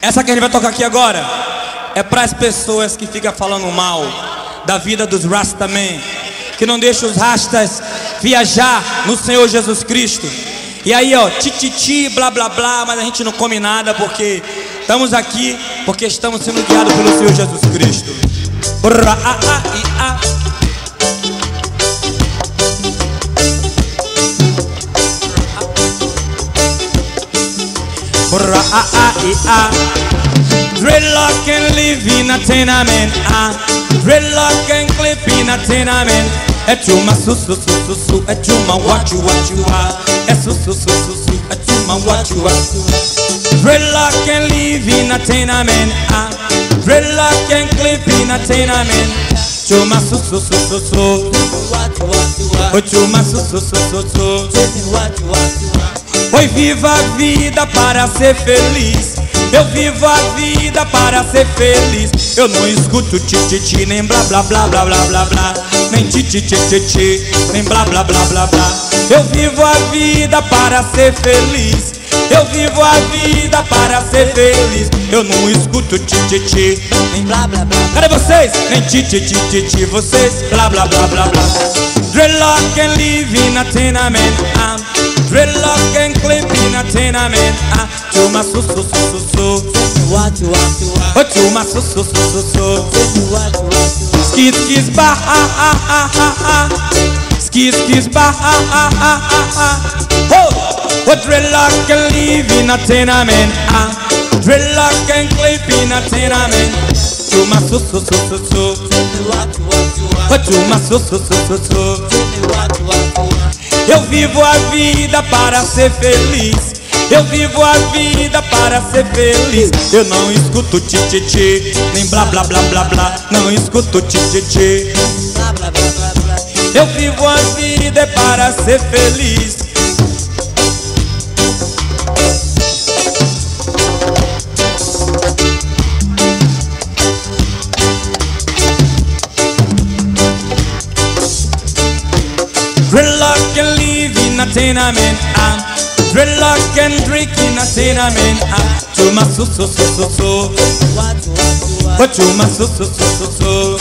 Essa que a gente vai tocar aqui agora é para as pessoas que ficam falando mal da vida dos Rastaman, que não deixam os rastas viajar no Senhor Jesus Cristo. E aí, ó, tititi, blá blá blá, mas a gente não come nada porque estamos aqui, porque estamos sendo guiados pelo Senhor Jesus Cristo. Dreadlock and live in a tenement, dreadlock and clip in a tenement. É chuma su su su su su, é chuma what you are. É su su su su su, é chuma what you are. Dreadlock and live in a tenement, dreadlock and clip in a tenement. Chuma su su su su su, oh chuma su su su su su. Oi, viva a vida para ser feliz. Eu vivo a vida para ser feliz. Eu não escuto ti-ti-ti, nem blá blá blá blá blá blá blá, nem ti-ti-ti-ti-ti, nem blá blá blá blá blá. Eu vivo a vida para ser feliz. Eu vivo a vida para ser feliz. Eu não escuto ti-ti-ti, nem blá blá blá. Cadê vocês? Nem ti-ti-ti-ti-ti, vocês blá blá blá blá blá. Dreadlock and live in a tenement, dreadlock and clip in a tenement. Chuma su su su su su, oh chuma su su su su su. Skis skis ba ha ha ha ha ha, skis skis ba ha ha ha ha ha. Oh, dreadlock and live in a tenement, dreadlock and clip in a tenement. Chuma su su su su su, oh chuma su su su su su. Eu vivo a vida para ser feliz. Eu vivo a vida para ser feliz. Eu não escuto ti-ti-ti, nem blá blá blá blá blá. Não escuto ti-ti-ti, blá blá blá blá blá. Eu vivo a vida para ser feliz. Dreadlock and live in a tenement, dreadlock and drink in a tenement. Chuma su su su su su, oh chuma su su su su su.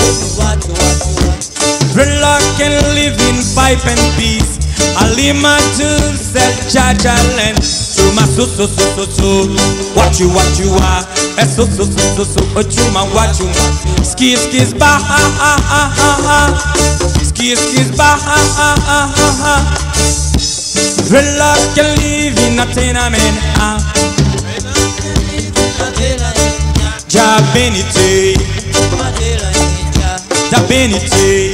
Dreadlock and live in pipe and peace. Alima to sell Jaja land. Chuma su su su su su, what you are. É su su su su su, oh chuma what you are. Skis skis ba ha ha ha ha ha, skis skis ba ha ha ha ha ha. Dreadlock and live in a tenement, Jabenite, Jabenite.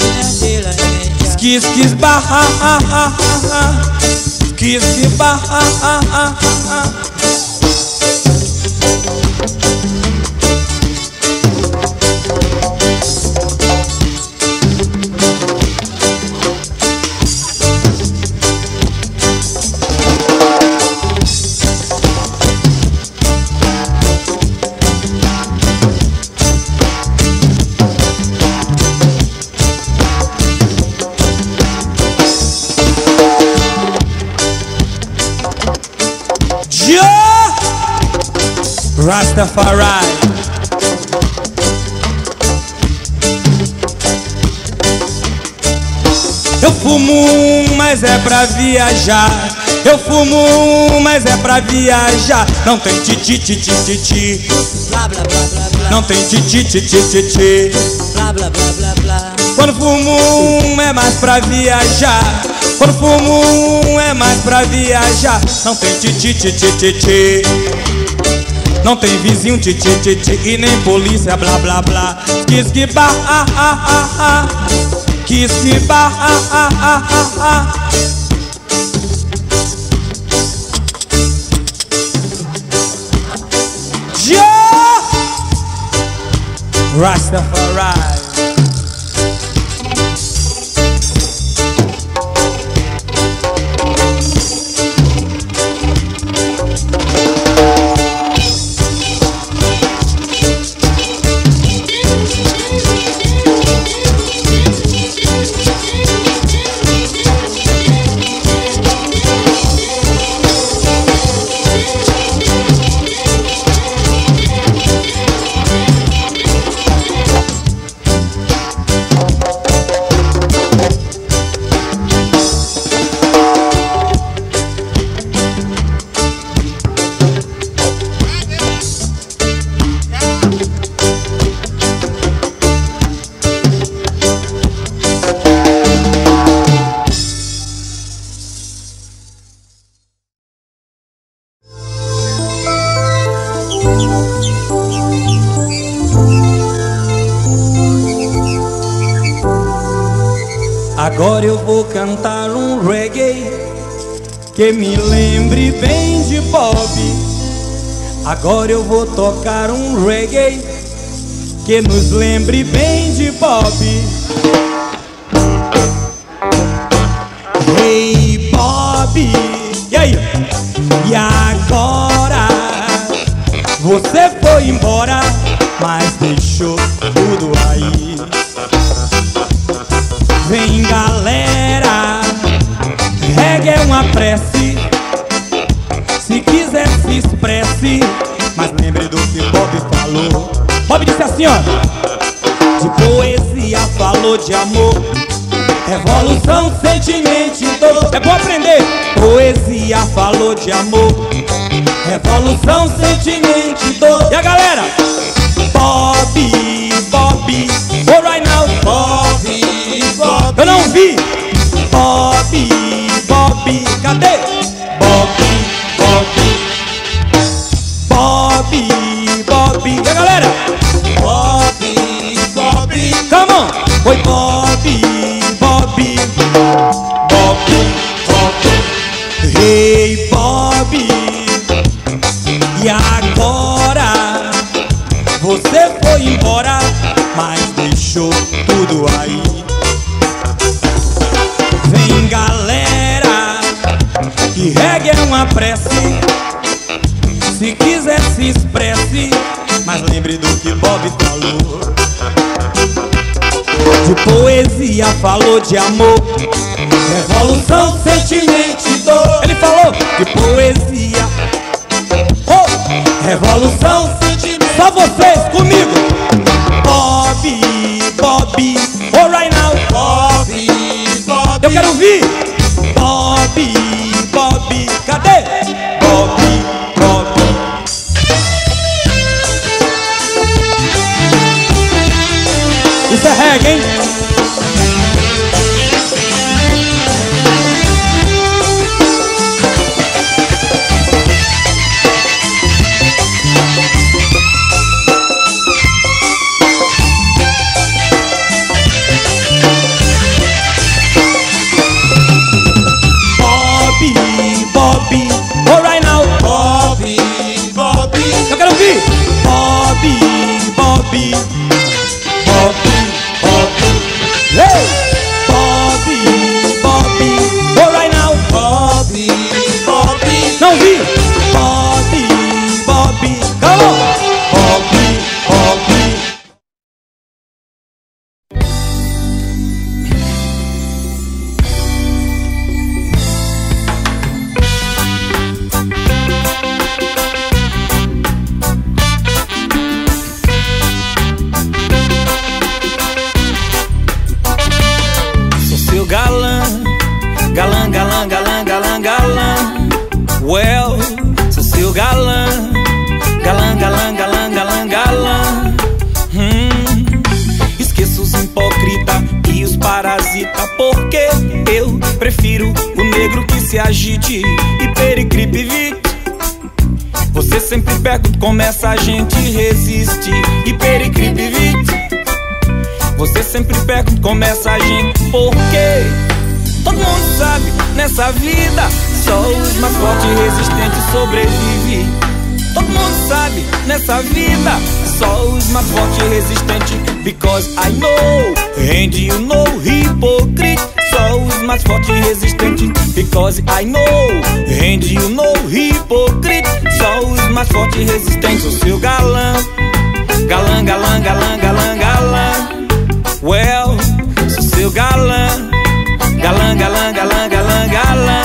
Skis skis ba ha ha ha ha, skis skis ba ha ha ha ha. Rastafari. Eu fumo, mas é pra viajar. Eu fumo, mas é pra viajar. Não tem ti-ti-ti-ti-ti-ti, blá blá blá blá blá. Não tem ti-ti-ti-ti-ti-ti, blá blá blá blá blá. Quando fumo é mais pra viajar. Quando fumo é mais pra viajar. Não tem ti-ti-ti-ti-ti-ti, não tem vizinho ti-ti-ti-ti e nem polícia blá blá blá. Kiss que ba ha ha ha ha, kiss que ba ha ha ha ha. Yeah! Rastafari. Agora eu vou cantar um reggae que me lembre bem de Bob. Agora eu vou tocar um reggae que nos lembre bem de Bob. Hey Bob, e aí? E agora? Você foi embora, mas deixou tudo aí. Vem galera, reggae é uma prece. Se quiser se expresse, mas lembre do que Bob falou. Bob disse assim, ó: de poesia falou de amor, revolução, sentimento e dor. É bom aprender. Poesia falou de amor, revolução, sentimento e dor. E a galera? Bob, Bob, oh right now. Bob, Bob, eu não vi. Bob, Bob, cadê? Bob, Bob, Bob, Bob. E a galera? Bob, Bob, come on. Oi Bob, Bob, Bob, Bob. Hey Bob, e agora? Você foi embora, mas deixou tudo aí. Vem galera, que reggae é uma prece. Se quiser se expresse, mas lembre do que Bob falou. De poesia falou de amor, revolução, sentimento e dor. Ele falou de poesia, oh, revolução, sentimento. Só vocês comigo. Bob, Bob, oh right now. Bob, Bob, eu quero ouvir. Bob, Bob, cadê? Bob, Bob. Isso é reggae, hein? Bob, oh right now. Bob, Bob, eu quero ouvir. Bob, Bob, Bob, Bob, hey! Bob, Bob, oh right now. Bob, Bob, não vi. Bob, Bob, come on. Bob, Bob. Galã, galã, galã, galã, galã. Well, sou seu galã. Galã, galã, galã, galã, galã. Esqueço os hipócritas e os parasitas, porque eu prefiro o negro que se agite e pericripe vite. Você sempre pergunta como essa gente resiste e pericripe vite. Você sempre pergunta como essa gente, porque todo mundo sabe, nessa vida só os mais fortes e resistentes sobrevivem. Todo mundo sabe, nessa vida só os mais fortes e resistentes. Because I know, and you know, hypocrite. Só os mais fortes e resistentes. Because I know, and you know, hypocrite. Só os mais fortes e resistentes. O seu galã, galã, galã, galã, galã, galã. Well, sou seu galã. Galã, galã, galã, galã, galã.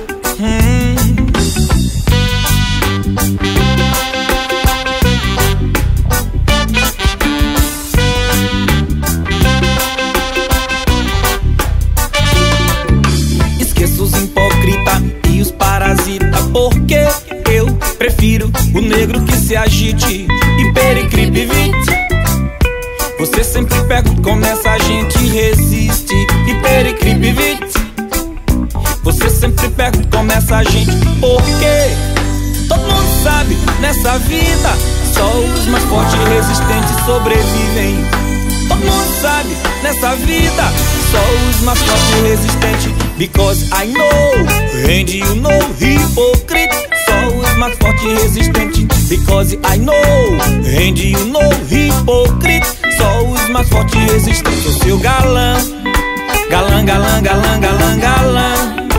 Esqueço os hipócritas e os parasitas, porque eu prefiro o negro que se agite e pericripe vite. Você sempre pergunta como essa gente resiste e pericripe vite. Você sempre pergunta como essa gente, porque todo mundo sabe, nessa vida só os mais fortes e resistentes sobrevivem. Todo mundo sabe, nessa vida só os mais fortes e resistentes. Because I know, and you know, hypocrite. Só os mais fortes e resistentes. Because I know, and you know, hypocrite. Só os mais fortes e resistentes. Sou seu galã, galã, galã, galã, galã, galã.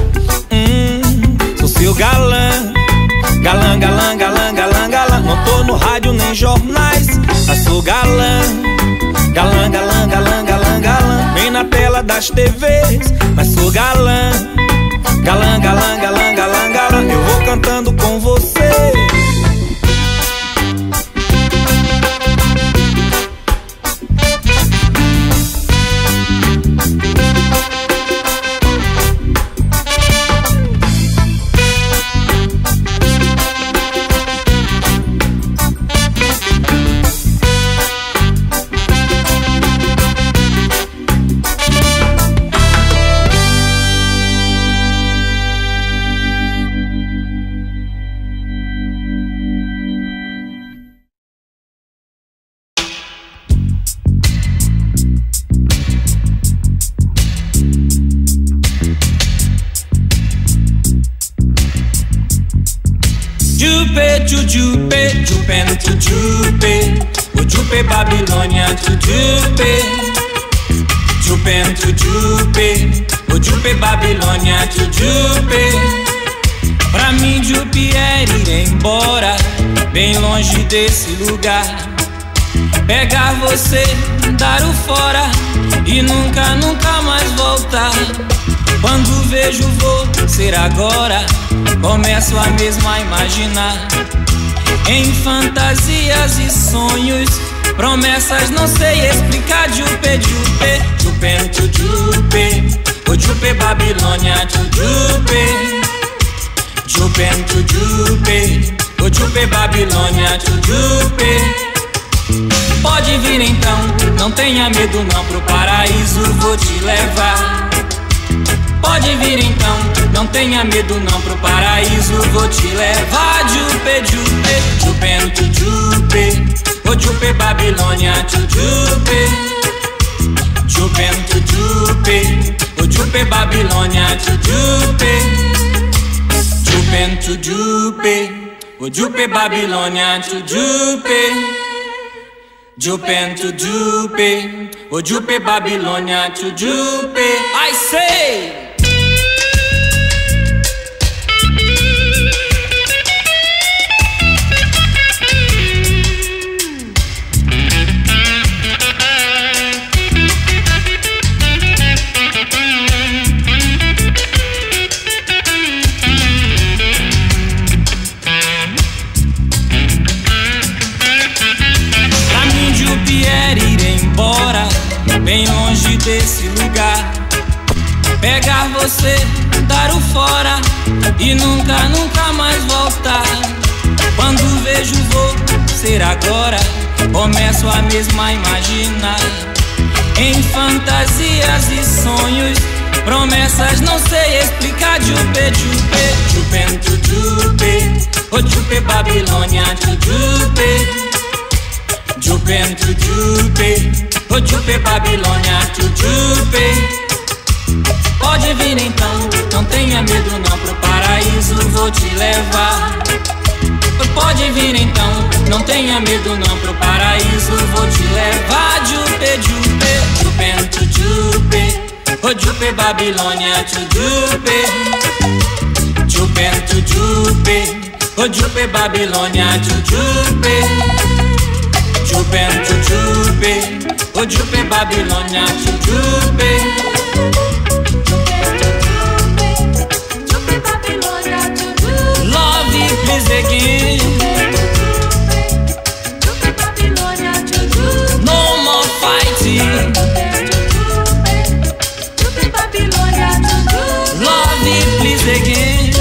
Sou seu galã, galã, galã, galã, galã, galã. Não tô no rádio nem jornais, mas sou galã, galã, galã, galã, galã, galã. Nem na tela das TVs, mas sou galã, galã, galã, galã, galã, galã. Eu vou cantando com você. Jupe, Jupen to Jupe, o Jupe Babilônia to Jupe, Jupen to Jupe, o Jupe Babilônia to Jupe. Pra mim Jupe é ir embora, bem longe desse lugar. Pegar você, dar o fora e nunca, nunca mais voltar. Quando vejo vou ser agora, começo a mesmo a imaginar. Em fantasias e sonhos, promessas não sei explicar. Jupe, Jupe, Jupen to Jupe, o Jupe Babilônia to Jupe, Jupen to Jupe, o Jupe Babilônia to Jupe. Pode vir então, não tenha medo não, pro paraíso vou te levar. Pode vir então, não tenha medo não, pro paraíso vou te levar. Jupe, Jupe, Jupen to Jupe, o Jupe Babilônia to Jupe, Jupen to Jupe, o Jupe Babilônia to Jupe, Jupen to Jupe, o Jupe Babilônia to Jupe, Jupen to Jupe, o Jupe Babilônia to Jupe. I say! Bem longe desse lugar, pegar você, dar o fora e nunca, nunca mais voltar. Quando vejo vou ser agora, começo a mesmo a imaginar. Em fantasias e sonhos, promessas não sei explicar. Jupe, Jupe, Jupen to Jupe, o Jupe Babilônia to Jupe, Jupen to Jupe, o Jupe Babilônia to Jupe. Pode vir então, não tenha medo não, pro paraíso vou te levar. Pode vir então, não tenha medo não, pro paraíso vou te levar. Jupe, Jupe, Jupen to Jupe, o Jupe Babilônia to Jupe, Jupen to Jupe, o Jupe Babilônia to Jupe, Jupen to Jupe, o Jupe Babilônia to Jupe, Jupe Babilônia to Jupe. Love you please again, Jupe Babilônia to Jupe. No more fighting, Jupe Babilônia to Jupe. Love you please again,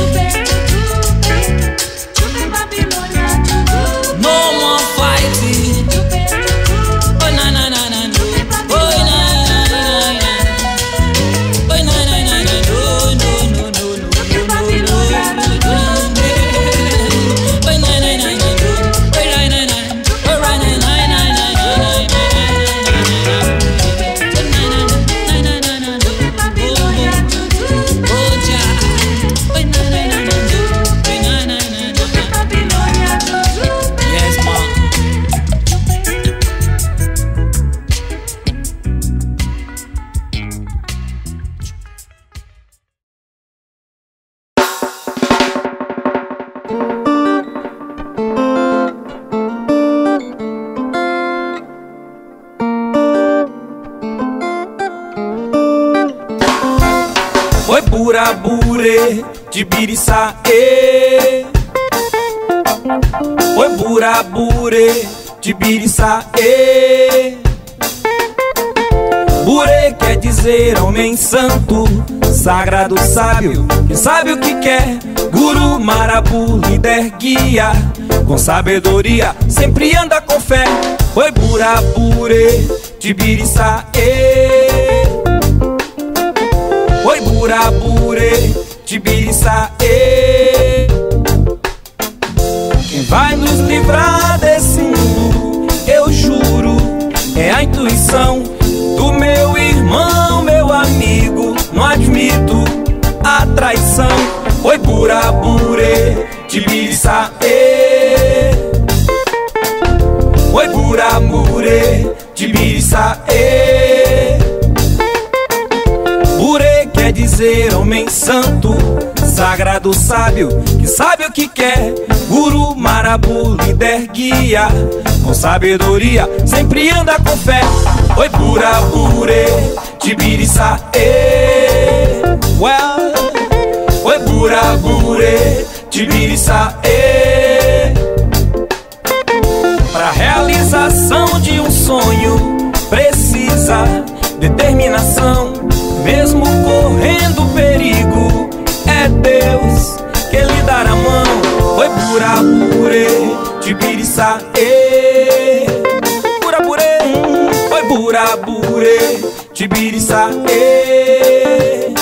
Jupe Babilônia to Jupe. No more fighting. burabure de biriçaê. Oi, burabure de biriçaê. Bure quer dizer homem santo, sagrado sábio, que sabe o que quer. Guru, marabu, líder, guia, com sabedoria, sempre anda com fé. Oi, burabure de biriçaê. Oi, burabure de biriçaê. Quem vai nos livrar desse mundo, eu juro, é a intuição do meu irmão, meu amigo. Não admito a traição. Oi, burabure de biriçaê. Oi, burabure de biriçaê. Bure quer dizer homem santo, sagrado sábio, que sabe o que quer. Guru, marabu, líder, guia, com sabedoria, sempre anda com fé. Oi, burabure de biriçaê. Well, oi, burabure de biriçaê. Pra realização de um sonho precisa determinação. Mesmo correndo perigo, é Deus que lhe dará a mão. Oi, burabure de biriçaê. Burabure, oi, burabure de biriçaê.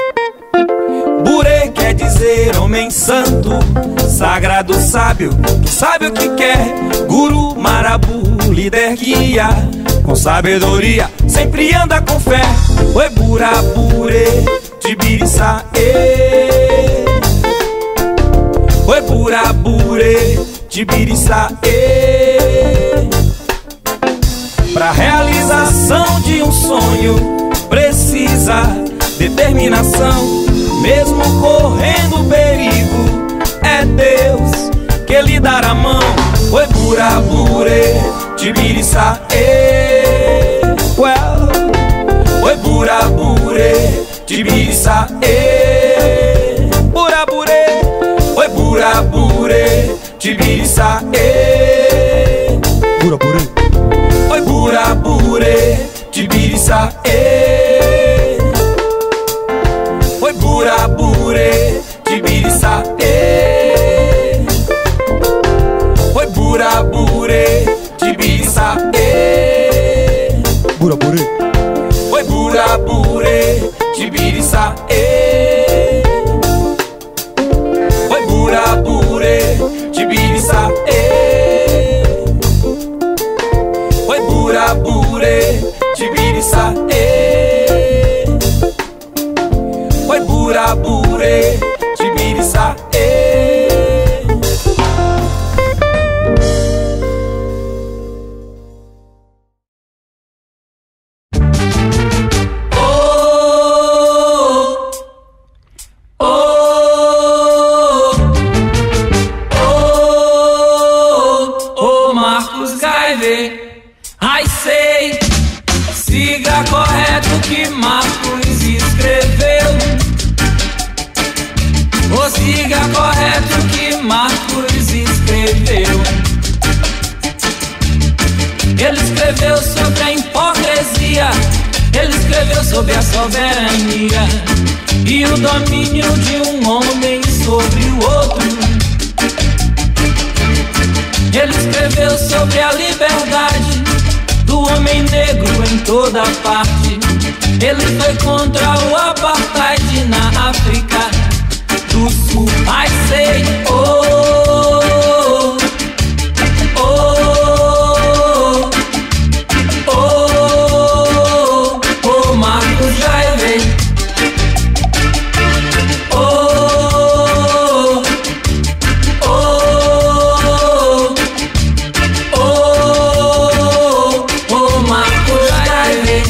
Bure quer dizer homem santo, sagrado sábio, que sabe o que quer. Guru, marabu, líder, guia, com sabedoria, sempre anda com fé. Oi, burabure de biriçaê. Oi, burabure de biriçaê. Pra realização de um sonho precisa determinação. Mesmo correndo perigo, é Deus que lhe dará a mão. Oi, burabure de biriçaê. Well, oi, burabure de biriçaê. Burabure, oi, burabure de biriçaê. Burabure, oi, burabure de biriçaê. Oi, burabure de biriçaê. Oi, burabure de biriçaê. burabure, Oi, burabure de biriçaê. Oi, burabure de biriçaê. Oi, burabure de biriçaê. Oi, burabure de biriçaê. Ô Marcos Garvey, ai sei, siga correto o que Marcos escreveu. Ô, siga correto o que Marcos escreveu. Ele escreveu sobre a hipocrisia, ele escreveu sobre a soberania e o domínio de um homem sobre o outro. Ele escreveu sobre a liberdade do homem negro em toda parte. Ele foi contra o apartheid na África do Sul. Ai, sei, Marcos Garvey. Marcos Garvey.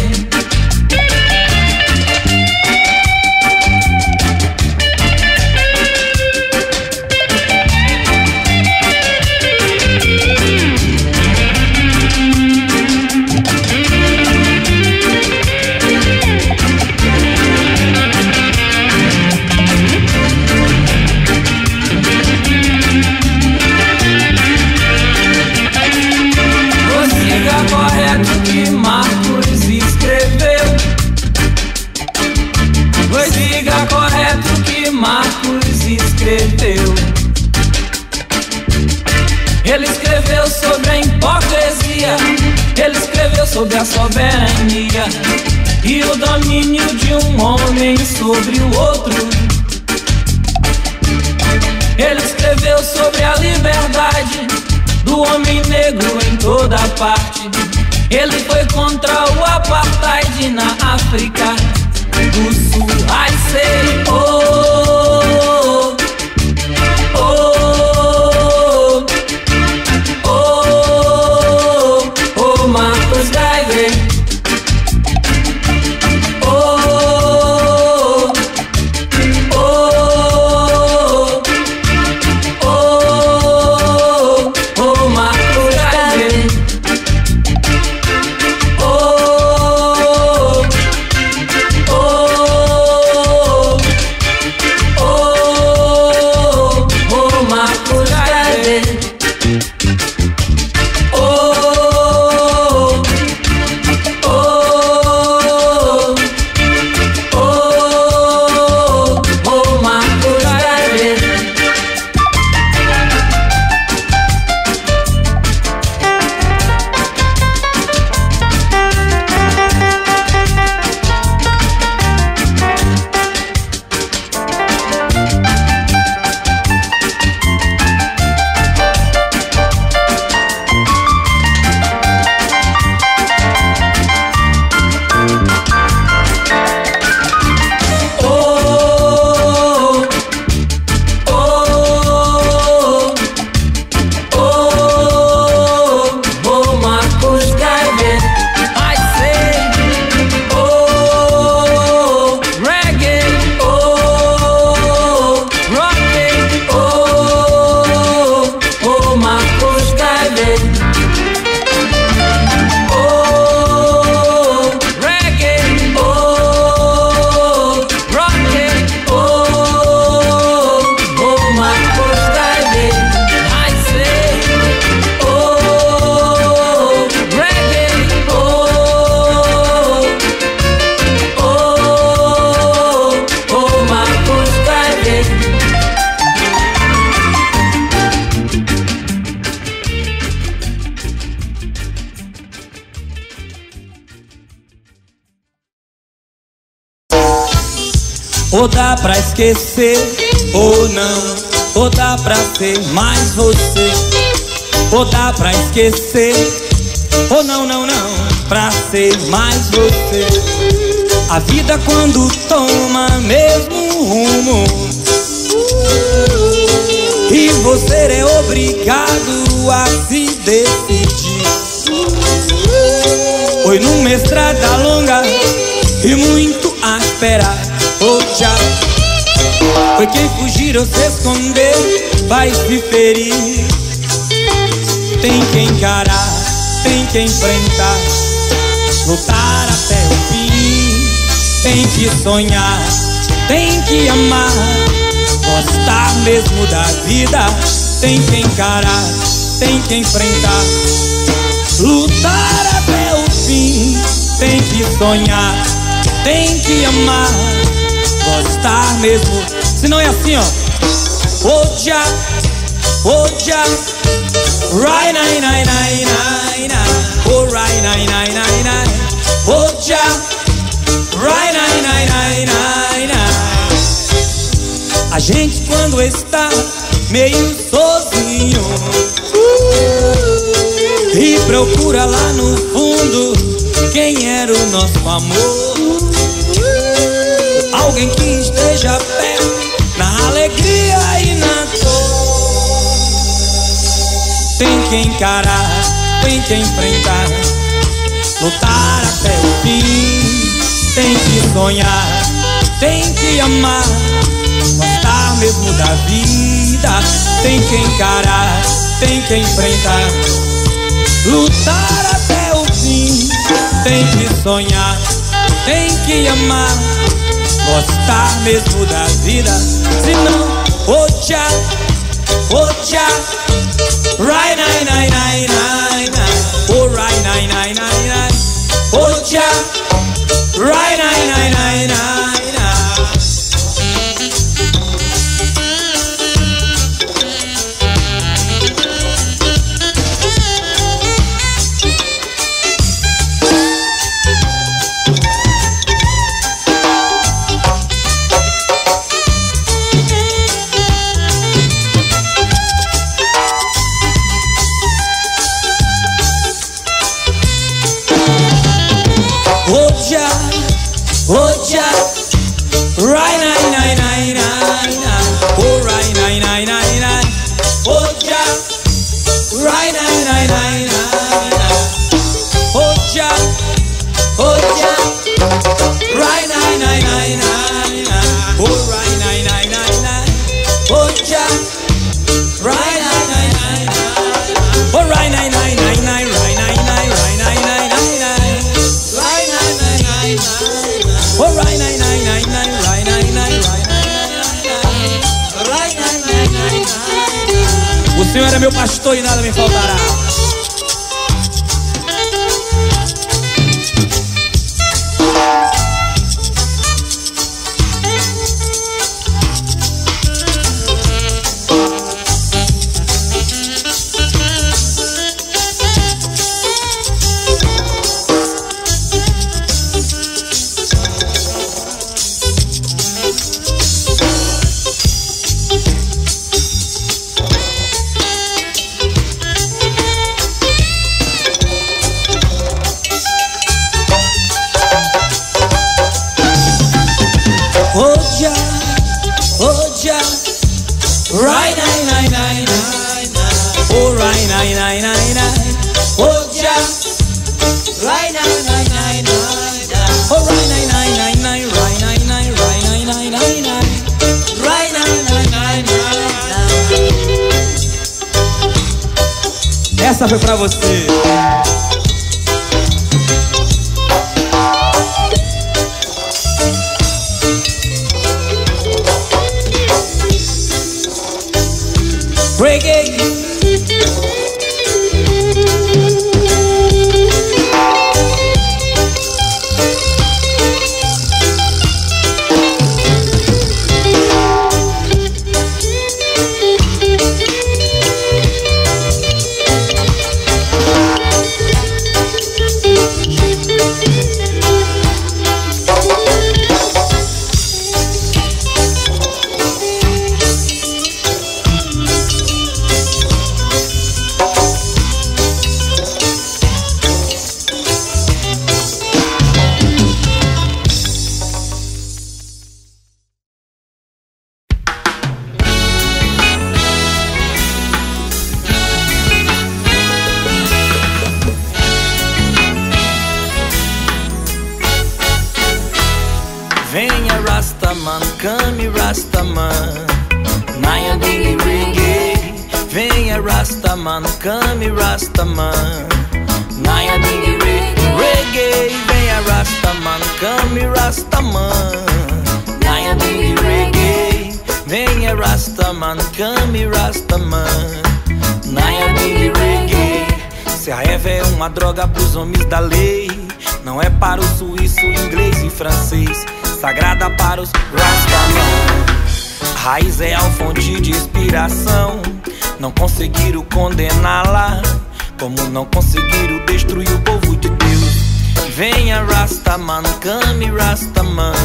a soberania e o domínio de um homem sobre o outro. Ele escreveu sobre a liberdade do homem negro em toda parte. Ele foi contra o apartheid na África do Sul. I say, oh, oh, oh, oh, Marcus Garvey. Oh, oh, oh, oh, Marcus Garvey. Ou dá pra esquecer, ou não. Ou dá pra ser mais você. Ou dá pra esquecer, ou não, não, não. Pra ser mais você. A vida quando toma mesmo rumo e você é obrigado a se decidir. Foi numa estrada longa e muito a esperar. Oh, já foi quem fugir ou se esconder vai se ferir. Tem que encarar, tem que enfrentar, lutar até o fim. Tem que sonhar, tem que amar, gostar mesmo da vida. Tem que encarar, tem que enfrentar, lutar até o fim. Tem que sonhar, tem que amar, gostar mesmo. Se não é assim, ó. Oja, oja, right, nai, nai, nai, nai, nai. Oh, right, nai, nai, nai, nai. Oja, right, nai, nai, nai, nai, nai. A gente quando está meio sozinho e procura lá no fundo quem era o nosso amor. Alguém que esteja perto na alegria e na dor. Tem que encarar, tem que enfrentar, lutar até o fim. Tem que sonhar, tem que amar, gostar mesmo da vida. Tem que encarar, tem que enfrentar, lutar até o fim. Tem que sonhar, tem que amar, gostar mesmo da vida. Se não, oja, oja, right, nai, nai, nai, nai, nai. Oh, right, nai, nai, nai, nai. Oja, right, nai, nai, nai, nai, nai. Oh Jah, right nine nine nine nine nine. Oh right nine nine nine nine. Oh Jah, right nine nine nine nine. Oh Jah, right nine nine nine nine. Oh right nine nine nine nine. Oh Jah, right nine nine nine nine. Oh right nine nine nine nine. Right nine nine right nine nine nine nine. Right nine nine nine nine. Oh right nine nine nine nine. Right nine nine right nine nine nine. Right nine nine nine nine. O Senhor é meu pastor e nada me faltará. Right nine nine nine nine. Oh right nine nine nine nine. Oh Jah, right nine nine nine nine. Oh right nine nine nine nine. Right nine nine right nine nine nine nine. Right nine nine nine nine. Essa foi pra você. Reggae. Venha Rastaman, come Rastaman, Naya Digi Reggae. Venha Rastaman, come Rastaman, Naya Digi Reggae. Venha Rastaman, come Rastaman, Naya Digi Reggae. Venha Rastaman, come Rastaman, Naya Digi Reggae. Serra é uma droga pros homens da lei, não é para o suíço, inglês e francês. Sagrada para os Rastaman. Raiz é a fonte de inspiração. Não conseguiram condená-la, como não conseguiram destruir o povo de Deus. Venha Rastaman, come Rastaman,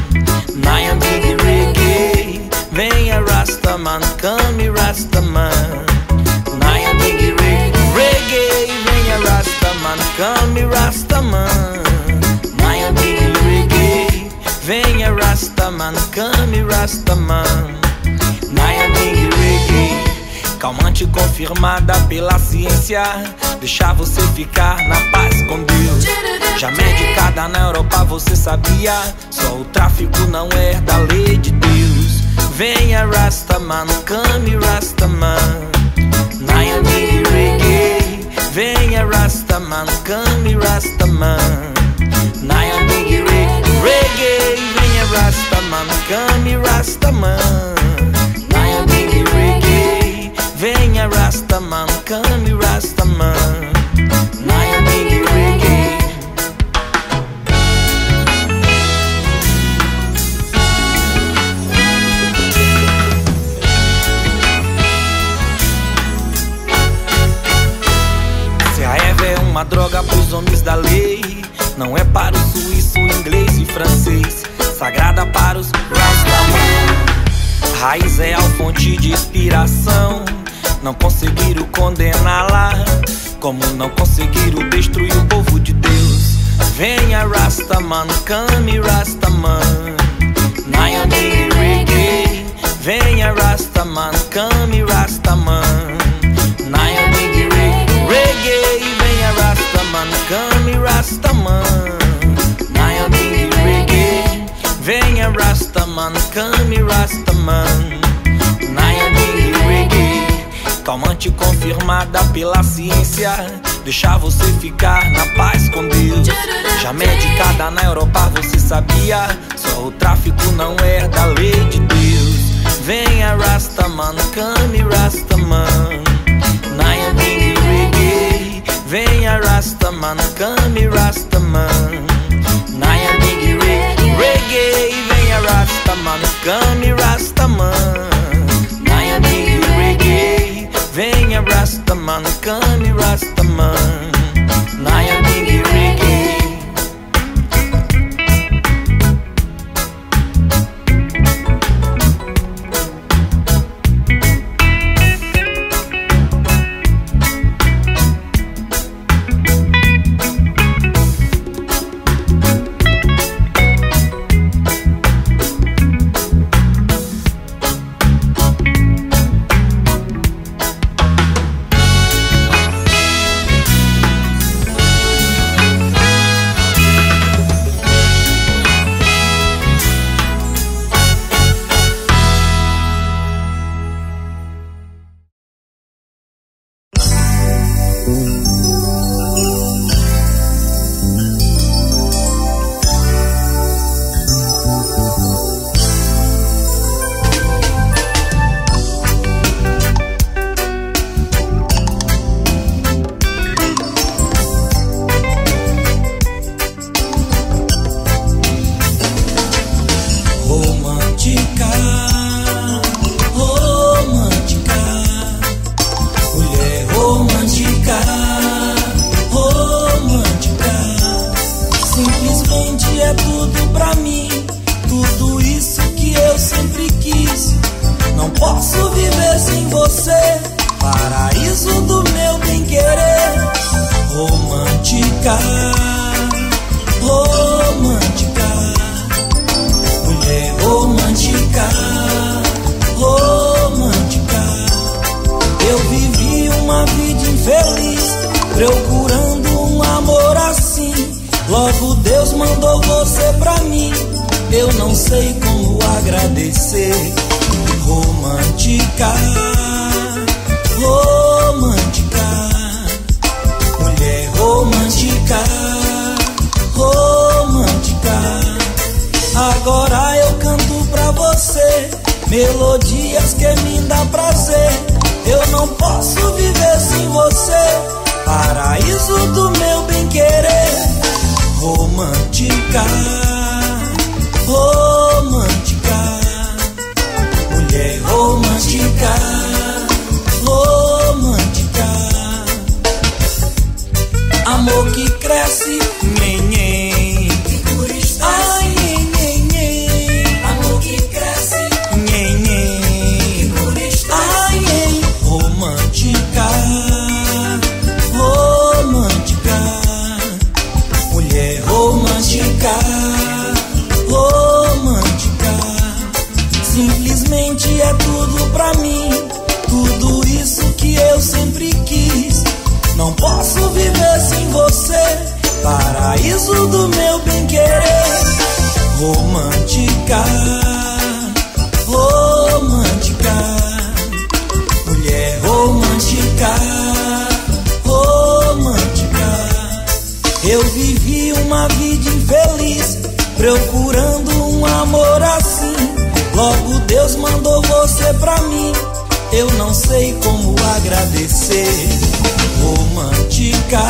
Naya Digi Reggae. Venha Rastaman, come Rastaman, Naya Digi Reggae. Venha Rastaman, come Rastaman, Naya Digi Reggae. Venha Rastaman, come Rastaman, Naya Digi Reggae. Calmante confirmada pela ciência, deixar você ficar na paz com Deus. Já medicada na Europa, você sabia? Só o tráfico não é da lei de Deus. Venha Rastaman, come Rastaman, Naya Digi Reggae. Venha Rastaman, come Rastaman, Naya Digi Reggae. Venha Rastaman, come Rastaman, Naya Digi Reggae. Venha Rastaman, come Rastaman, Naya Digi Reggae. Serra é uma droga pros homens da lei, não é para o suíço, inglês e francês. Sagrada para os Rastaman. Raiz é a fonte de inspiração. Não conseguiram condená-la, como não conseguiram destruir o povo de Deus. venha Rastaman, come Rastaman. Nayani reggae, venha Rastaman, come Rastaman. Nayani reggae, venha Rastaman, come Rastaman. Nayani reggae, venha Rastaman, come Rastaman. Nayani reggae, calmante confirmada pela ciência, deixar você ficar na paz com Deus. Já medicada na Europa, você sabia? Só o tráfico não é da lei de Deus. Venha Rastaman, come Rastaman. Nayani reggae, venha Rastaman, come Rastaman. Nayani reggae, venha Rastaman, come Rastaman. Nayani reggae, venha Rastaman, come Rastaman. Nayani reggae. Melodias que me dá prazer. Eu não posso viver sem você, paraíso do meu bem-querer. Romântica, romântica, mulher romântica, romântica. Amor que cresce, nhenhen. Ai, nhenhen. Amor que cresce, nhenhen. Ai, nhenhen. Romântica, romântica, mulher romântica, romântica. Simplesmente é tudo pra mim, tudo isso que eu sempre quis. Não posso viver sem você, paraíso do meu bem-querer. Romântica, romântica, mulher romântica, romântica. Eu vivi uma vida infeliz, procurando um amor assim. Logo Deus mandou você pra mim, eu não sei como agradecer. Romântica,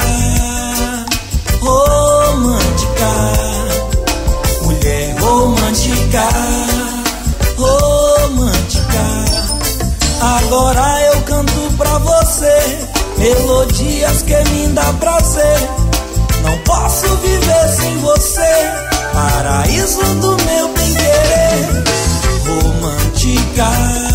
romântica, mulher romântica, romântica. Agora eu canto pra você melodias que me dá prazer. Não posso viver sem você, paraíso do meu bem-querer. Romântica,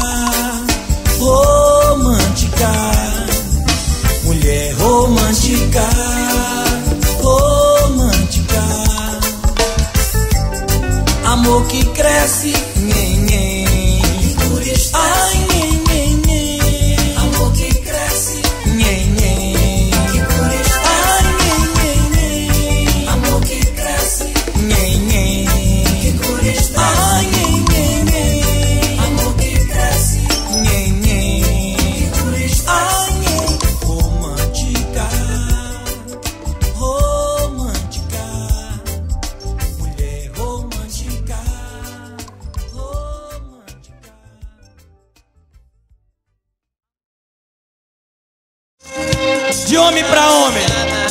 romântica, mulher romântica, romântica. amor que cresce, nhenhen. Ai, nhenhen, amor que cresce, nhenhen. Ai, nhenhen, amor que cresce, nhenhen. Ai, nhenhen, amor que cresce, nhenhen. Ai, nhenhen, romântica, romântica, mulher romântica, romântica. De homem pra homem.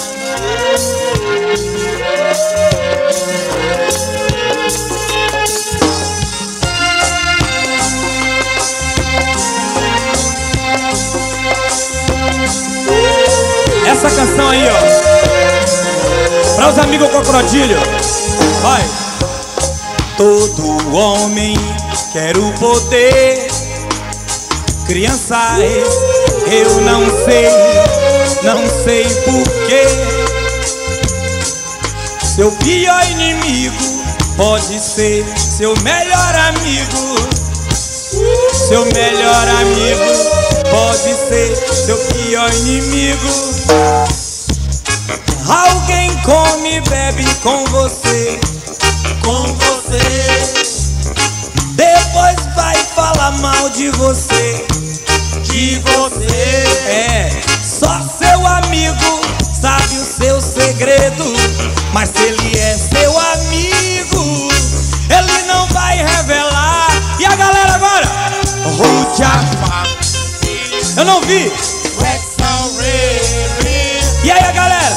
Essa canção aí, ó, pra os amigos crocodilo. Vai. Todo homem quer o poder. Crianças, eu não sei porquê. Seu pior inimigo pode ser seu melhor amigo. Seu melhor amigo pode ser seu pior inimigo. Alguém come e bebe com você, depois vai falar mal de você, É, só seu amigo sabe o seu segredo, mas se ele é seu amigo, ele não vai revelar. E a galera agora? Eu não vi. E aí a galera?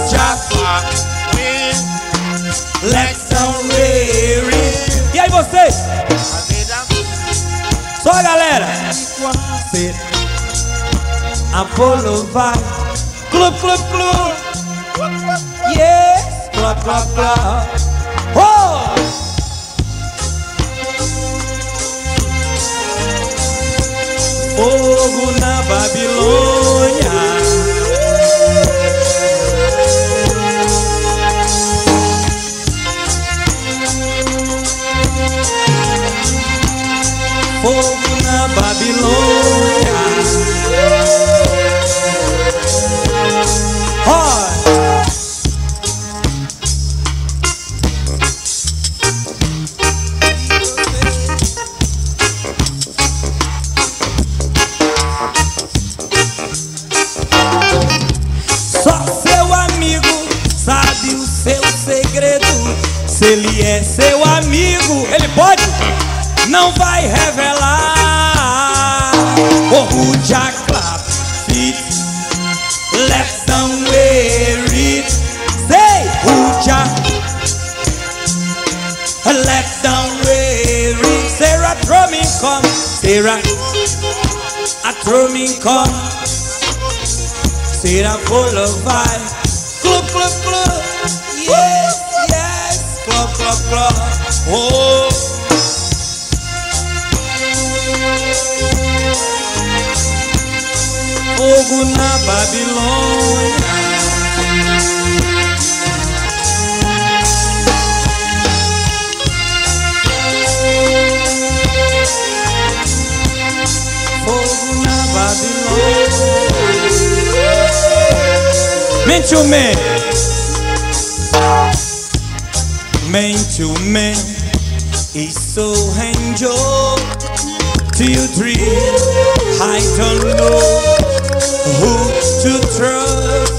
E aí vocês? Só a galera. Apolo vai. Club, club, club. Yes. Club, club, club. Oh! Fogo na Babilônia. Fogo na Babilônia. Oh! Só seu amigo sabe o seu segredo. Se ele é seu amigo, ele pode? Não vai revelar. Oh, Jack clap feet, left them wear it. Say, oh, Jack, left them wear it. Sarah drumming come, Sarah, a drumming come. Sarah full of vibe. Club, club, club. Yes, yes. Club, club, club. Oh. Fogo na Babilônia. Fogo na Babilônia. Man to man. Man to man. It's so angel. To you dream. I don't know who to trust.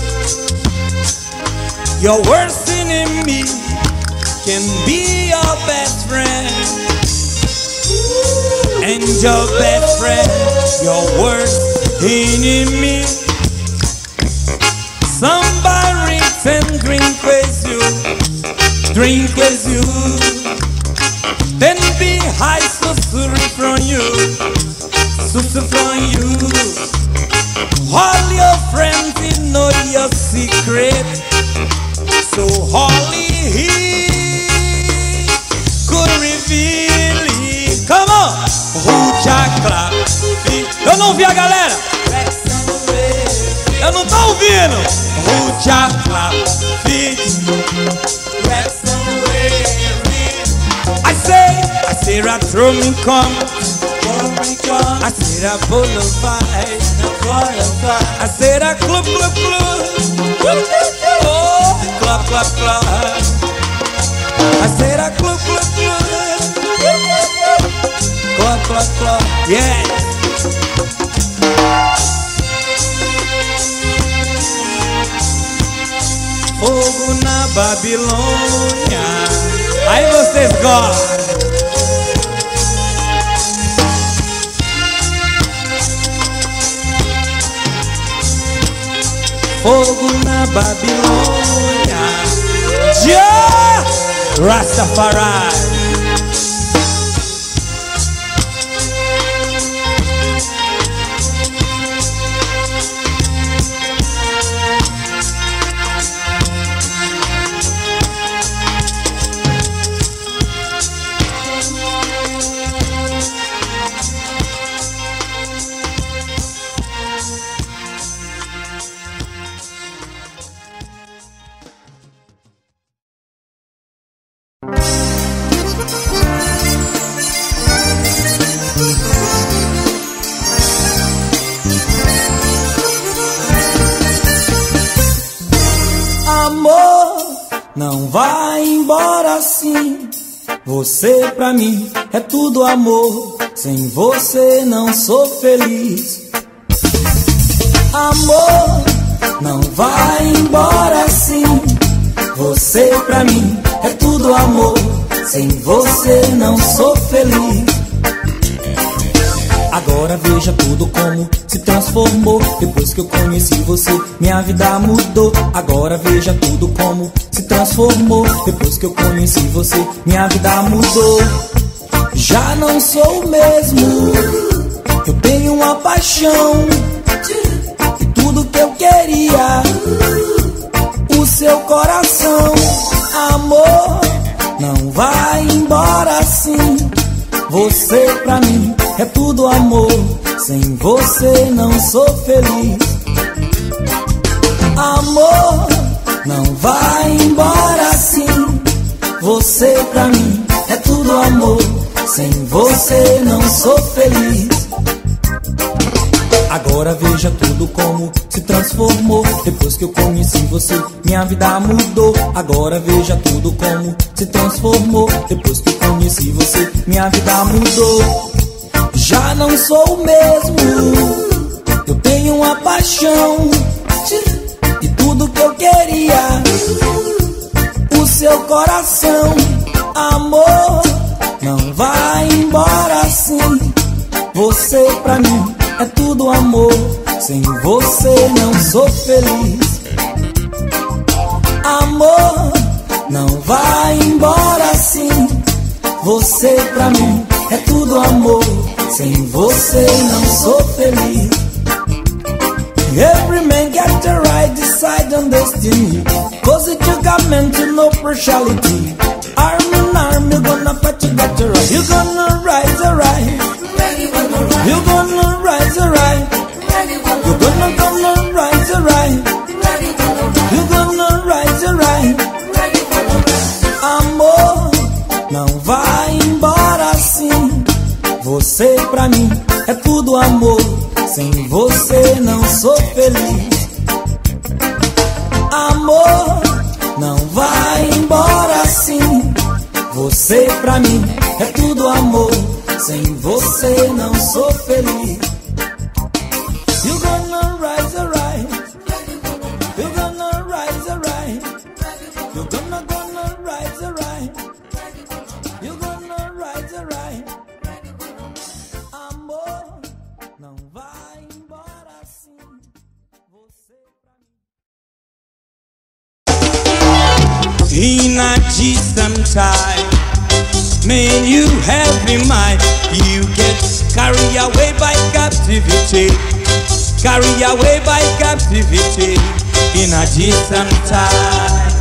Your worst enemy can be your best friend, and your best friend your worst enemy. Somebody and drink with you, then be high so from you, from you. All your friends know your secret, so only he could reveal it. Come on, Jack. Eu não vi a galera. Eu não tô ouvindo. I say said I throw me come. I said I boulevard. I said I club. Oh, club. I said I club. Club. Yeah. Fogo na Babilônia. Aí vocês gostam. Fogo na Babilônia. Yeah! Rastafari. Não vai embora assim. Você pra mim é tudo amor. Sem você não sou feliz. Amor, não vai embora assim. Você pra mim é tudo amor. Sem você não sou feliz. Agora veja tudo como se transformou. Depois que eu conheci você, minha vida mudou. Agora veja tudo como se transformou. Depois que eu conheci você, minha vida mudou. Já não sou o mesmo. Eu tenho uma paixão e tudo que eu queria, o seu coração. Amor, não vai embora assim. Você pra mim é tudo amor. Sem você não sou feliz. Amor, não vai embora assim. Você pra mim é tudo amor. Sem você não sou feliz. Agora veja tudo como se transformou. Depois que eu conheci você, minha vida mudou. Agora veja tudo como se transformou. Depois que eu conheci você, minha vida mudou. Já não sou o mesmo. Eu tenho uma paixão e tudo que eu queria, o seu coração. Amor, não vai embora assim. Você pra mim é tudo amor. Sem você não sou feliz. Amor, não vai embora assim. Você pra mim é tudo amor. Sem você não sou feliz. Every man got the right decide on destiny. Cause it you got meant to no partiality. Arm in arm, you gonna fight to get the right. You gonna rise alright. You gonna rise alright. You gonna rise alright. You gonna rise alright. Amor, não vai embora assim. Você pra mim é tudo amor. Sem você não sou feliz. Amor, não vai embora assim. Você pra mim é tudo amor. Sem você não sou feliz. You gonna rise alright. You gonna rise alright. You gonna rise alright. You gonna rise alright. Amor, não vai embora assim. Você pra mim. In a decent time, man, you have in mind. You get carried away by captivity. Carried away by captivity. In a decent time,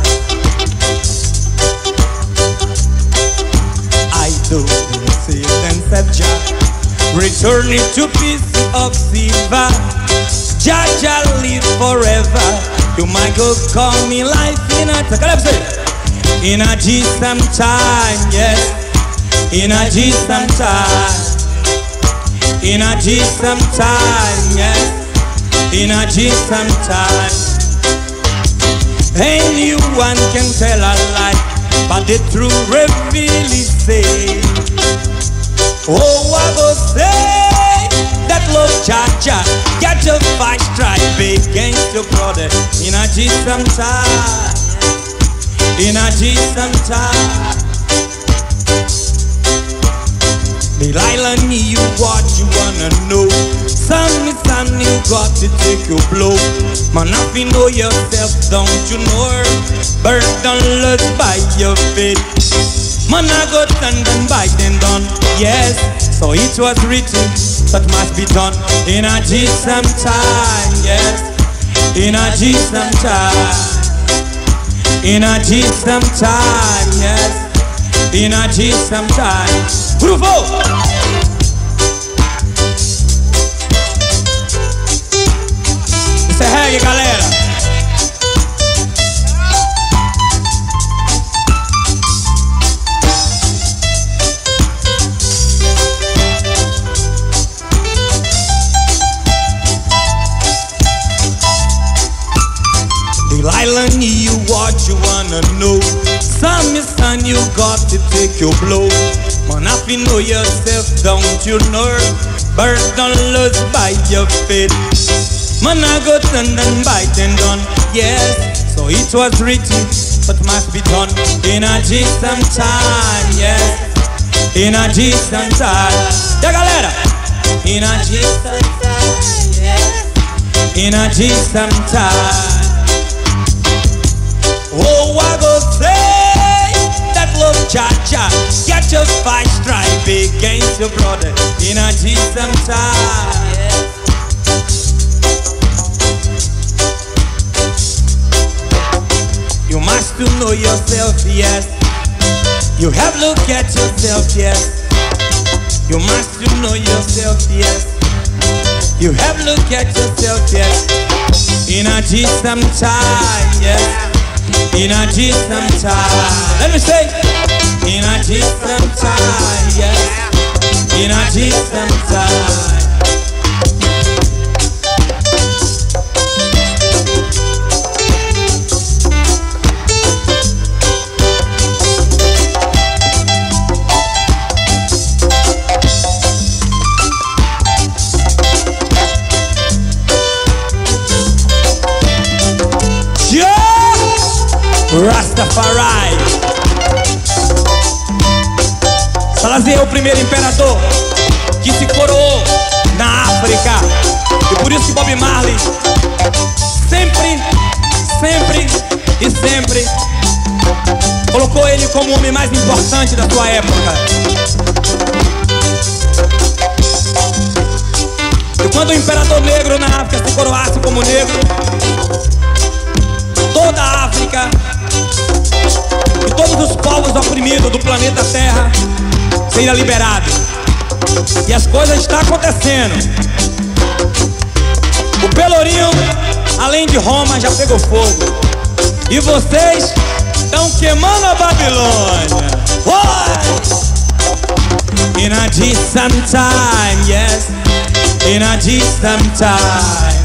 I do see them subject. Returning to peace of silver. Jaja live forever. You might go call me life in a decent time, yes. in a G sometime, in a G sometime, yes, in a G sometime. Anyone can tell a lie, but the truth really say. Oh, I go say that love cha-cha, get your fight strike against your brother. In a G sometime, in a G sometime. Delilah need you what you wanna know. Son, you got to take your blow. Man, if you know yourself, don't you know her? Bird don't lose by your feet. Man, I got done by then done. Yes, so it was written, but must be done. In a G sometime, yes. In a G sometime. In a G sometime, yes. In a G sometime. Grupo! Isso é reggae, galera. Delilah knew what you wanna know. Son, you got to take your blow. Man, if you know yourself, don't you know? Bird don't lose by your feet. Man, I got done by then done. Yes, so it was written, but must be done. In a G sometime, yes. In a G sometime. Yeah, galera. In a G sometime, yes. In a G sometime. Oh, I go say that love cha-cha, get your fight strike against your brother. In a G sometime, yeah. You must to know yourself, yes. You have look at yourself, yes. You must to know yourself, yes. You have look at yourself, yes. In a G sometime, yes. In a G sometime. Let me say, in a G sometime, yes. In a G sometime. Rastafari. Salazar é o primeiro imperador que se coroou na África. E por isso que Bob Marley sempre colocou ele como o homem mais importante da sua época. E quando o imperador negro na África se coroasse como negro, toda a África e todos os povos oprimidos do planeta Terra seriam liberados. E as coisas estão acontecendo. O Pelourinho, além de Roma, já pegou fogo. E vocês estão queimando a Babilônia. In a G sometime, yes. In a G sometime.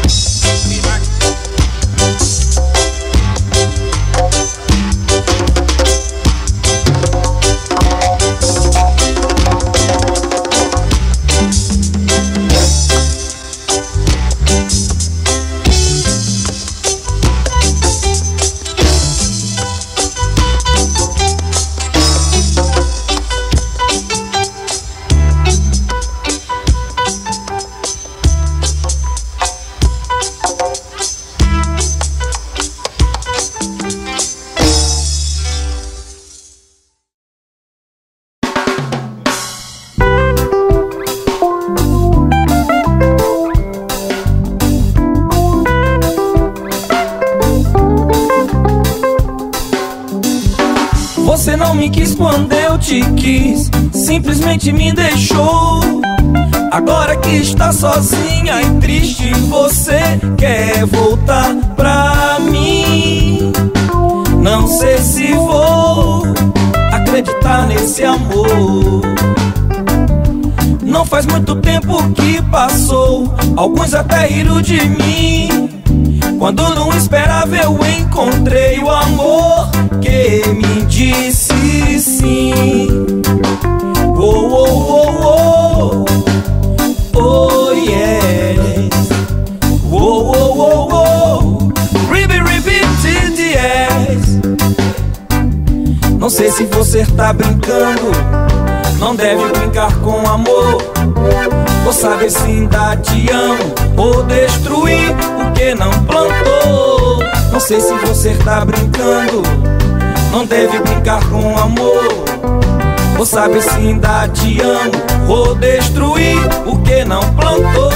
Você não me quis quando eu te quis, simplesmente me deixou. Agora que está sozinha e triste, você quer voltar pra mim. Não sei se vou acreditar acreditar nesse amor. Não faz muito tempo que passou, alguns até riram de mim. Quando não esperava eu encontrei o amor que me disse sim. Oh, oh, oh, oh, oh yes. Oh, oh, oh, oh, ribi, ribi, yes. Não sei se você tá brincando, não deve brincar com amor. Ou saber se ainda te amo, ou destruir o que não plantou. Não sei se você tá brincando, não deve brincar com amor. Ou saber se ainda te amo, ou destruir o que não plantou.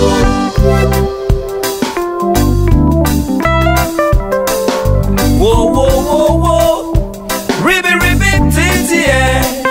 Oh, oh, oh, oh, ribi, ribi, titi,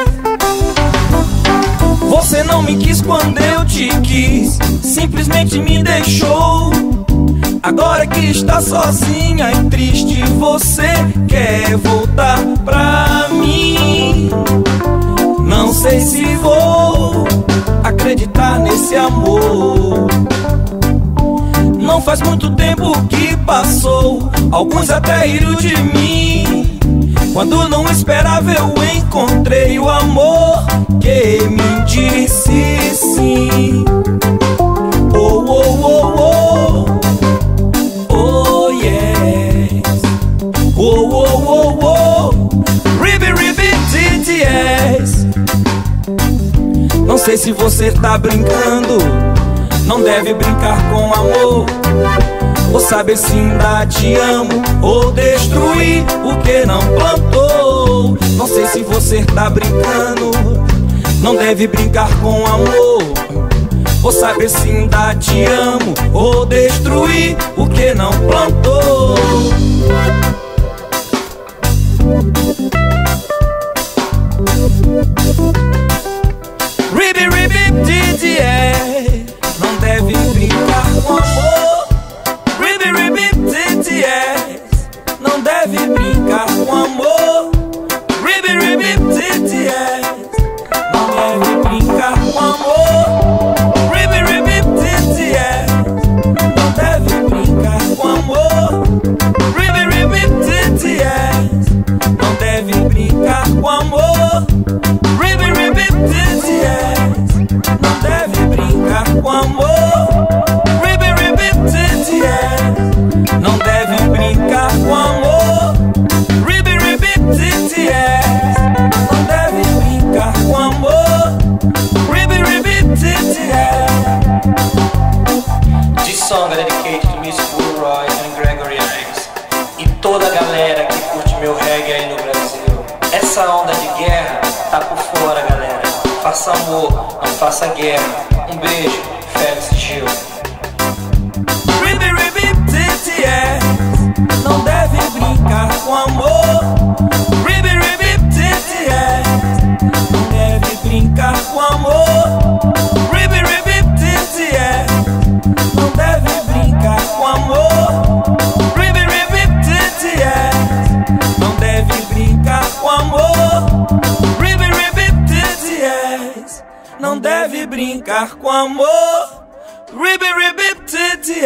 Você não me quis quando eu te quis, simplesmente me deixou. Agora que está sozinha e triste, você quer voltar pra mim. Não sei se vou acreditar nesse amor. Não faz muito tempo que passou, alguns até riram de mim. Quando não esperava eu encontrei o amor que me disse sim. Oh, oh, oh, oh, oh yes. Oh, oh, oh, oh, ribi, ribi, titi, yes. Não sei se você tá brincando, não deve brincar com amor. Ou saber se ainda te amo, ou destruir o que não plantou. Não sei se você tá brincando, não deve brincar com amor. Ou saber se ainda te amo, ou destruir o que não plantou. Ribi, ribi, titi, não deve brincar com amor. Ribi, ribi, titi, não deve brincar com amor. Ribi, ribi, titi, não deve brincar com amor. Ribi, ribi, titi, não deve brincar com amor. Ribi, ribi, titi, não deve brincar com amor. Ribi, ribi, titi, não deve brincar com amor. Ribi, ribi, titi, não deve brincar com amor. Ribi, ribi, titi, não deve brincar com amor. Ribi, ribi, titi. This song é dedicated to Miss Bull Roy and Gregory Axe e toda a galera que curte meu reggae aí no Brasil. Essa onda de guerra tá por fora, galera. Faça amor, não faça guerra. Um beijo, Félix Gil. Ribi, ribi, titi, não deve brincar com amor. Ribi, ribi, titi, não deve brincar com amor. Ribi, ribi, titi, não deve brincar com amor. Ribi, ribi, titi, não deve brincar com amor. Ribi, ribi, titi, não deve brincar com amor. Ribi, ribi, titi,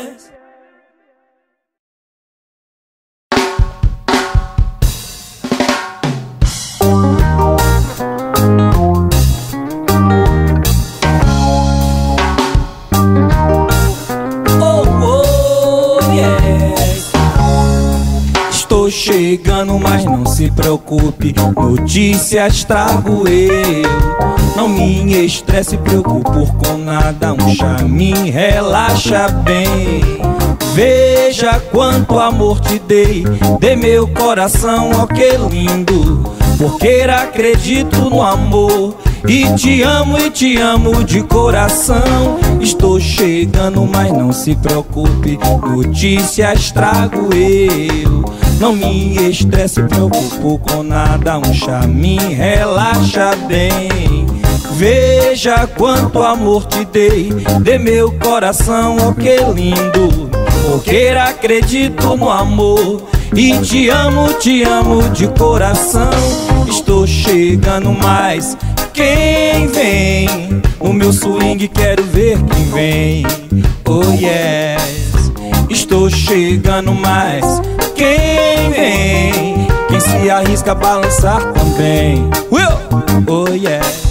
Estou chegando, mas não se preocupe, notícias trago eu. Não me estresse, preocupo com nada, um chaminho relaxa bem. Veja quanto amor te dei, dei meu coração, ó que lindo. Porque acredito no amor e te amo de coração. Estou chegando, mas não se preocupe, notícias trago eu. Não me estresse, preocupo com nada, um chaminho relaxa bem. Veja quanto amor te dei, dei meu coração, ó que lindo. Porque acredito no amor e te amo de coração. Estou chegando mais. Quem vem? O meu swing quero ver quem vem. Oh yes. Estou chegando mais. Quem vem? Quem se arrisca a balançar também. Oh yes.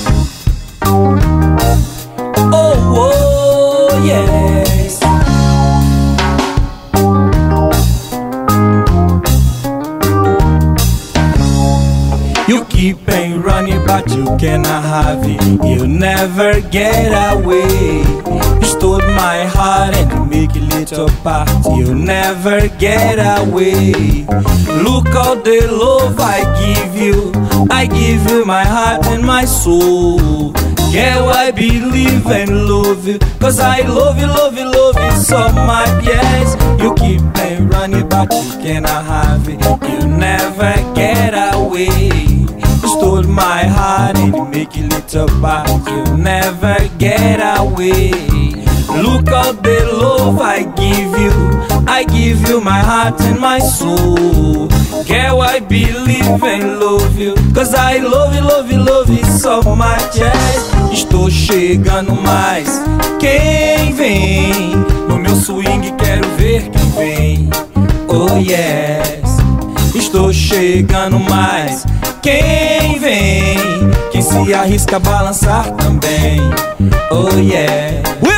Oh yes. You keep on running but you cannot have it. You never get away. You stole my heart and you make a little part. You never get away. Look all the love I give you. I give you my heart and my soul. Girl, I believe and love you, cause I love you, love you, love you so much, yes. You keep on running but you cannot have it. You never get away. You stole my heart and you make it little part. You never get away. Look at the love I give you. I give you my heart and my soul. Girl, I believe and love you, cause I love you, love you, love you so much, yes. Estou chegando mais. Quem vem? No meu swing quero ver quem vem. Oh yes. Estou chegando mais. Quem vem? Quem se arrisca a balançar também. Oh yeah.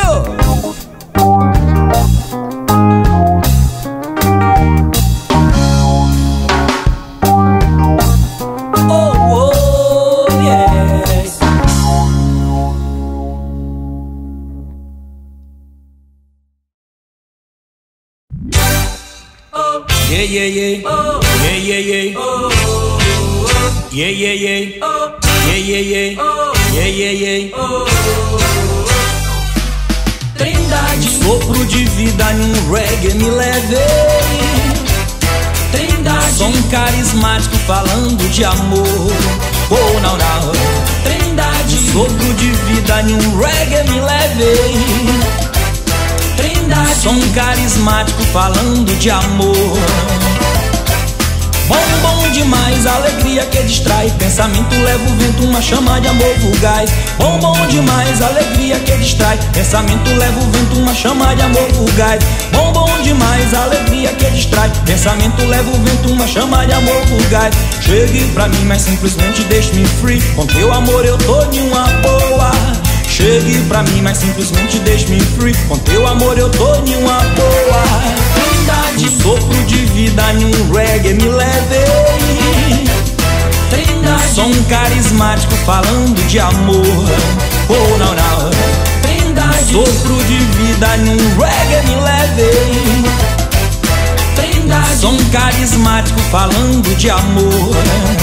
Yeah, yeah, yeah. Yeah, yeah, yeah. Yeah, yeah, yeah. Yeah, yeah, yeah. Yeah, yeah, yeah. Trindade, sopro de vida em um reggae me levei. Trindade, som carismático falando de amor. Oh, não, não. Trindade, sopro de vida em um reggae me levei. Trindade, som carismático falando de amor. Bom, bom demais, alegria que distrai. Pensamento leva o vento, uma chama de amor fugaz. Bom, bom demais, alegria que distrai. Pensamento leva o vento, uma chama de amor fugaz. Bom, bom demais, alegria que distrai. Pensamento leva o vento, uma chama de amor fugaz. Chegue pra mim, mas simplesmente deixe-me free. Com teu amor eu tô de uma boa. Chegue pra mim, mas simplesmente deixe-me free. Com teu amor eu tô em uma boa. Trindade, um sopro de vida em um reggae me levei. Trindade, som carismático falando de amor. Oh, não, não. Trindade, sopro de vida em um reggae me levei. Trindade, som carismático falando de amor.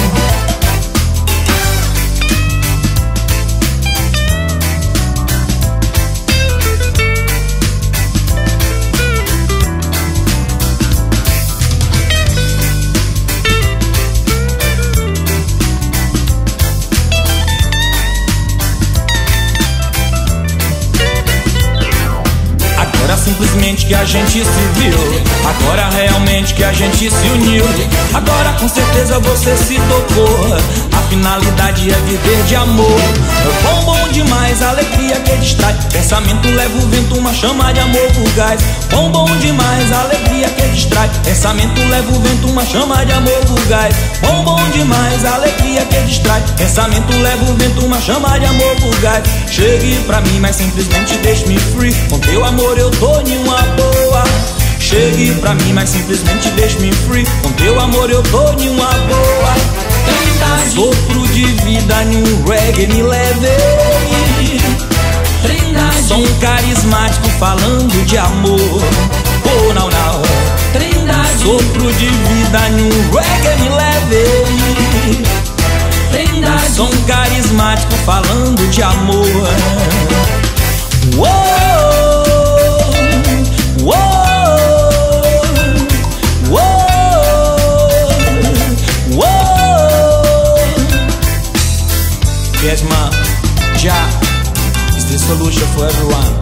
Simplesmente que a gente se viu. Agora realmente que a gente se uniu. Agora com certeza você se tocou. A finalidade é viver de amor. Bom, bom demais, alegria que distrai. Pensamento leva o vento, uma chama de amor fugaz. Bom, bom demais, alegria que distrai. Pensamento leva o vento, uma chama de amor fugaz. Bom, bom demais, alegria que distrai. Pensamento leva o vento, uma chama de amor fugaz. Chegue pra mim, mas simplesmente deixe-me free. Com teu amor eu tô em uma boa. Chegue pra mim, mas simplesmente deixe-me free. Com teu amor eu tô em uma boa. Trindade, sopro de vida em um reggae me levei. Trindade, som carismático falando de amor. Oh, não, não. Trindade, sopro de vida em um reggae me levei. Trindade, som carismático falando de amor. Uou, uou, uou, uou. Yes, man, Jah is the solution for everyone.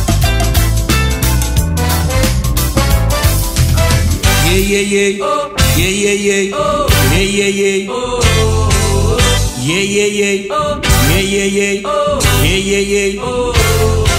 Yeah, yeah, yeah. Yeah, yeah, yeah. Yeah, yeah, yeah. Yeah, yeah, yeah. Yeah, yeah, yeah. Yeah, yeah, yeah.